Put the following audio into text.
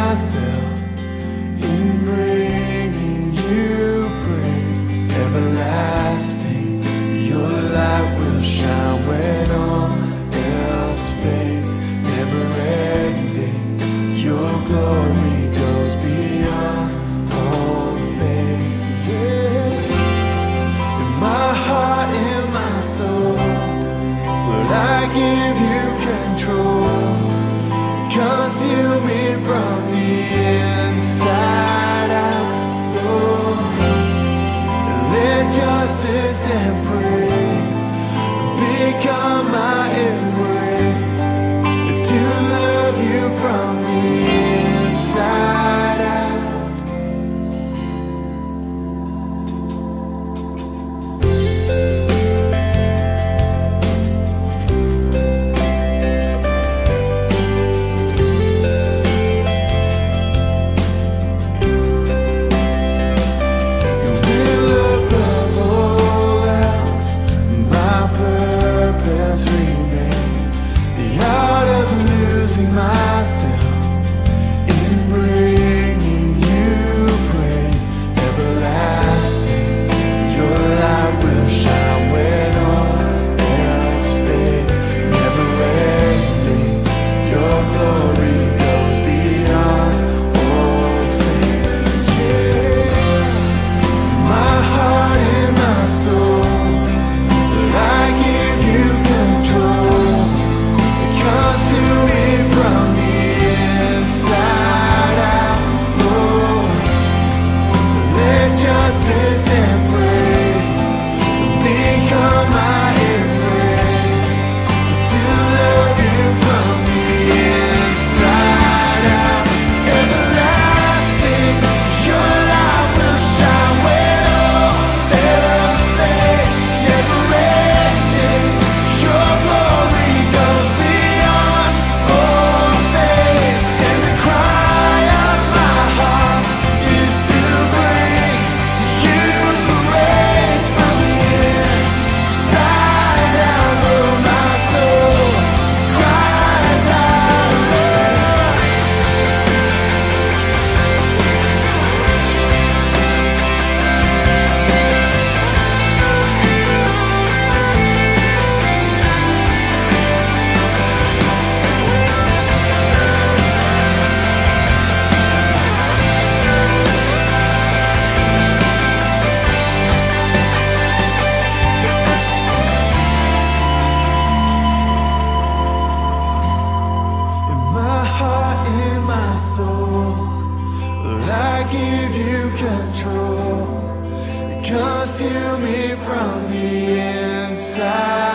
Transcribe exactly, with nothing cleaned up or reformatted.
myself in bringing you praise. Everlasting, your light will shine when all else fades. Never ending, your glory goes beyond all faith. Yeah. In my heart, in my soul, Lord, I give you control. Consume me from the inside out, Lord. Let justice and praise become my embrace, to love you from the inside out. Myself in bringing you praise. Everlasting, your light will shine when all else fades. Never ending, your glory goes beyond all faith. Yeah. My heart and my soul, Lord, I give you control. Consume me from the inside out, Lord. Let justice and praise become my embrace, to love you from the inside out. Everlasting, your light will shine when all else fades. Never ending, your glory goes beyond all faith. And the cry of my heart is to bring you praise from the inside out. Oh, my soul cries out loud. In my heart, in my soul, Lord, I give you control. Consume me from the inside.